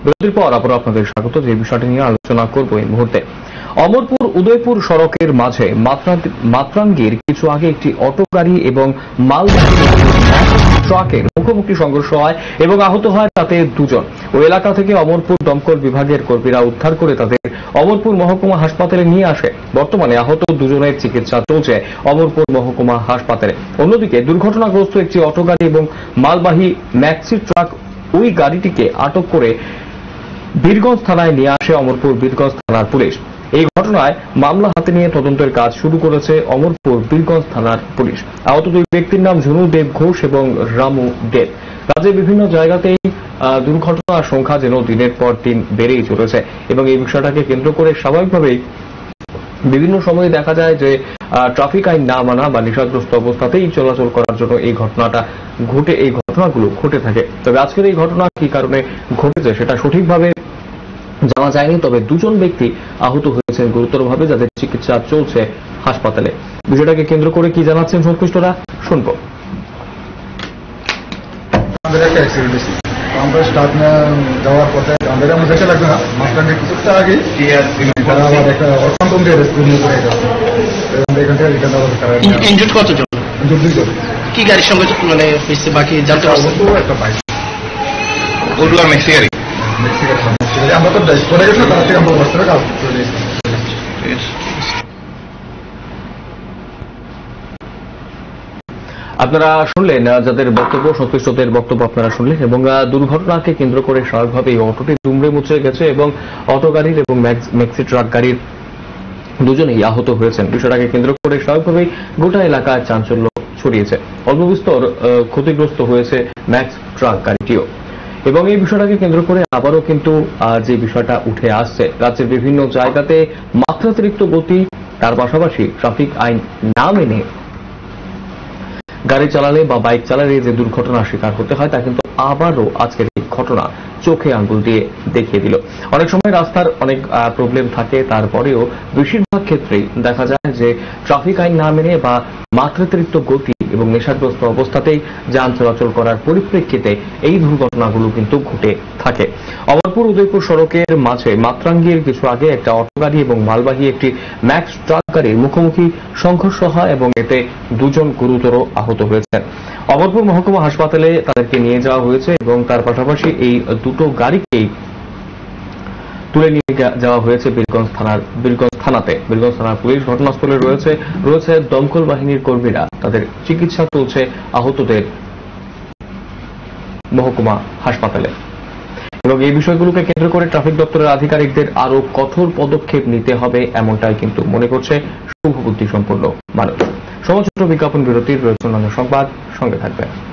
বিরতির পর আবার আপনাদের স্বাগত। যে বিষয়টি নিয়ে আলোচনা করব এই মুহূর্তে, অমরপুর উদয়পুর সড়কের মাঝে মাতরাঙ্গীর কিছু আগে একটি অটো গাড়ি এবং মালবাহী ট্রাকের মুখোমুখি সংঘর্ষ হয় এবং আহত হয় তাতে দুজন। ওই এলাকা থেকে অমরপুর দমকল বিভাগের কর্মীরা উদ্ধার করে তাদের অমরপুর মহকুমা হাসপাতালে নিয়ে আসে। বর্তমানে আহত দুজনের চিকিৎসা চলছে অমরপুর মহকুমা হাসপাতালে। অন্যদিকে দুর্ঘটনাগ্রস্ত একটি অটো গাড়ি এবং মালবাহী ম্যাক্সি ট্রাক, ওই গাড়িটিকে আটক করে বীরগঞ্জ থানায় নিয়ে আসে অমরপুর বীরগঞ্জ থানার পুলিশ। এই ঘটনায় মামলা হাতে নিয়ে তদন্তের কাজ শুরু করেছে অমরপুর বীরগঞ্জ থানার পুলিশ। আহত দুই ব্যক্তির নাম ঝুনু দেব ঘোষ এবং রামু দেব। রাজ্যের বিভিন্ন জায়গাতেই দুর্ঘটনার সংখ্যা যেন দিনের পর দিন বেড়েই চলেছে এবং এই বিষয়টাকে কেন্দ্র করে স্বাভাবিকভাবেই বিভিন্ন সময়ে দেখা যায় যে ট্রাফিক আইন না মানা বা নেশাগ্রস্ত অবস্থাতেই চলাচল করার জন্য এই ঘটনাগুলো ঘটে থাকে। তবে আজকের এই ঘটনা কি কারণে ঘটেছে সেটা সঠিকভাবে জানা যায়নি, তবে দুজন ব্যক্তি আহত হয়েছেন গুরুতরভাবে, যাদের চিকিৎসা চলছে হাসপাতালে। বিষয়টাকে কেন্দ্র করে কি জানাচ্ছেন সংশ্লিষ্টরা শুনব। আমরা স্টার্ট যাওয়ার পথে আমাদের বেশি লাগবে না, মাঝখানে কিছুটা আগে আবার একটা অসন্তম দিয়ে রেস্কিউ নিয়ে পড়ে গেছে। এখান থেকে রিটার্ন আবার ইনজুড কতজন? দুজন। কি গাড়ির সঙ্গে মানে হয়েছে বাকি জানতে পারছেন? একটা বাইক, ওগুলো মেক্সি গাড়ি। আমরা তো পড়ে গেছিলাম, তার থেকে আমরা বস্তাটা কাজ চলে এসেছি। আপনারা শুনলেন যাদের বক্তব্য, সংশ্লিষ্টদের বক্তব্য আপনারা শুনলেন এবং দুর্ঘটনাকে কেন্দ্র করে স্বাভাবিকভাবেই অটোটি দুমড়ে মুচড়ে গেছে এবং অটো গাড়ির এবং ম্যাক্সি ট্রাক গাড়ির দুজনেই আহত হয়েছেন। বিষয়টাকে কেন্দ্র করে স্বাভাবিকভাবেই গোটা এলাকায় চাঞ্চল্য ছড়িয়েছে। অল্প বিস্তর ক্ষতিগ্রস্ত হয়েছে ম্যাক্স ট্রাক গাড়িটিও এবং এই বিষয়টাকে কেন্দ্র করে আবারও কিন্তু যে বিষয়টা উঠে আসছে, রাজ্যের বিভিন্ন জায়গাতে মাত্রাতিরিক্ত গতি, তার পাশাপাশি ট্রাফিক আইন না মেনে গাড়ি চালালে বা বাইক চালালে যে দুর্ঘটনার শিকার হতে হয় তা কিন্তু আবারও আজকের এই ঘটনা চোখে আঙ্গুল দিয়ে দেখিয়ে দিল। অনেক সময় রাস্তার অনেক প্রবলেম থাকে, তারপরেও বেশিরভাগ ক্ষেত্রেই দেখা যায় যে ট্রাফিক আইন না মেনে বা মাত্রাতিরিক্ত গতি এবং নেশাগ্রস্ত অবস্থাতেই যান চলাচল করার পরিপ্রেক্ষিতে এই দুর্ঘটনাগুলো কিন্তু ঘটে থাকে। অমরপুর উদয়পুর সড়কের মাঝে মাতরাঙ্গীর কিছু আগে একটা অটো গাড়ি এবং মালবাহী একটি ম্যাক্স ট্রাক গাড়ির মুখোমুখি সংঘর্ষ হয় এবং এতে দুজন গুরুতর আহত হয়েছেন। অমরপুর মহকুমা হাসপাতালে তাদেরকে নিয়ে যাওয়া হয়েছে এবং তার পাশাপাশি এই দুটো গাড়িকেই তুলে নিয়ে যাওয়া হয়েছে বীরগঞ্জ থানাতে। বীরগঞ্জ থানার পুলিশ ঘটনাস্থলে রয়েছে দমকল বাহিনীর কর্মীরা, তাদের চিকিৎসা চলছে আহতদের মহকুমা হাসপাতালে এবং এই বিষয়গুলোকে কেন্দ্র করে ট্রাফিক দপ্তরের আধিকারিকদের আরো কঠোর পদক্ষেপ নিতে হবে, এমনটাই কিন্তু মনে করছে শুভবুদ্ধি সম্পন্ন মানুষ। সমাজ বিজ্ঞাপন বিরতির রয়েছে অন্যান্য সংবাদ, সঙ্গে থাকবেন।